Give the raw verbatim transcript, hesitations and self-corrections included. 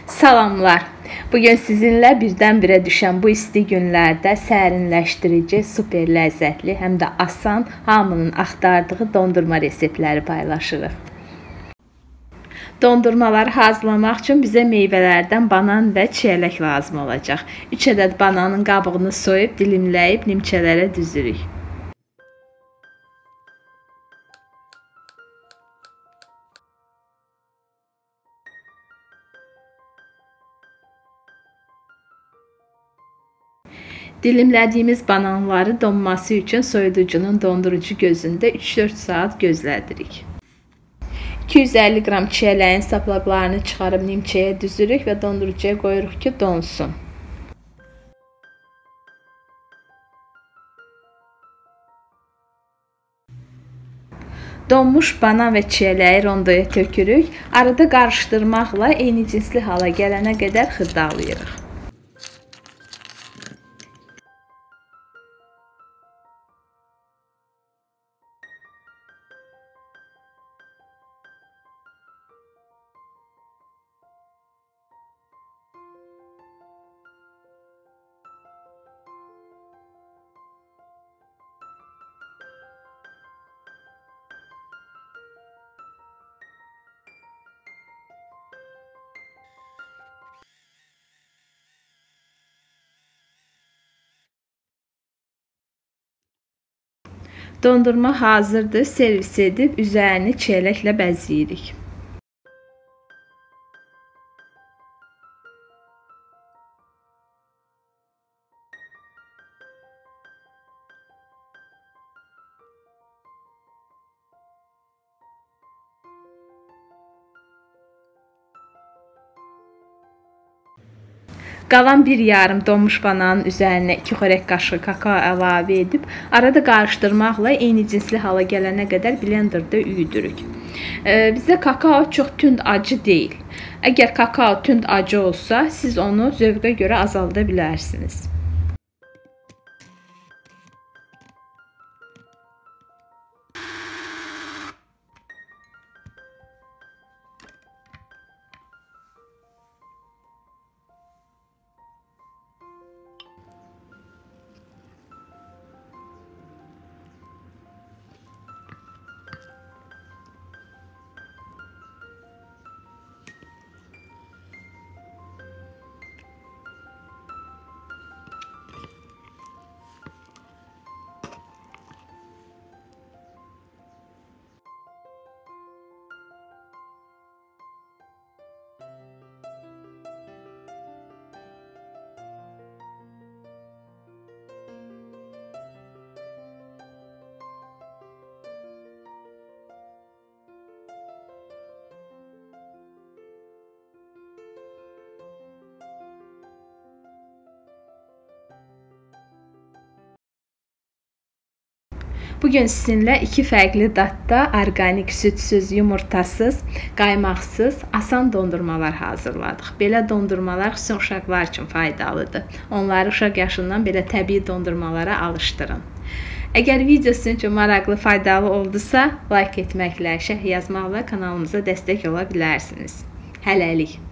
Salamlar. Bugün sizinlə birdən-birə düşən bu isti günlərdə sərinləşdirici, super ləzzətli, həm də asan, hamının axtardığı dondurma reseptləri paylaşırıq. Dondurmaları hazırlamaq üçün bizə meyvələrdən banan və çiyələk lazım olacaq. üç ədəd bananın qabığını soyub, dilimləyib, nimçələrə düzürük. Dilimlədiyimiz bananları donması üçün soyuducunun dondurucu gözündə üç dörd saat gözlədirik. iki yüz əlli qram çiyələyin saplaqlarını çıxarıb nimçəyə düzürük və dondurucuya qoyuruq ki, donsun. Donmuş banan və çiyələyi rondoya tökürük. Arada qarışdırmaqla eyni cinsli hala gələnə qədər xırdalayırıq. Dondurma hazırdır. Servis edib üzərini çiyələklə bəzəyirik. Qalan bir yarım donmuş bananın üzərinə iki xörək qaşığı kakao əlavə edib, arada qarışdırmaqla eyni cinsli hala gələnə qədər blenderda üyüdürük. Bizə kakao çox tünd acı deyil. Əgər kakao tünd acı olsa, siz onu zövqə görə azalda bilərsiniz. Bugün sizinlə iki fərqli dadda orqanik, südsüz, yumurtasız, qaymaqsız, asan dondurmalar hazırladıq. Belə dondurmalar xüsusən uşaqlar üçün faydalıdır. Onları uşaq yaşından belə təbii dondurmalara alışdırın. Əgər video sizin üçün maraqlı, faydalı oldusa, like etməklə, şərh yazmaqla kanalımıza dəstək ola bilərsiniz. Hələlik.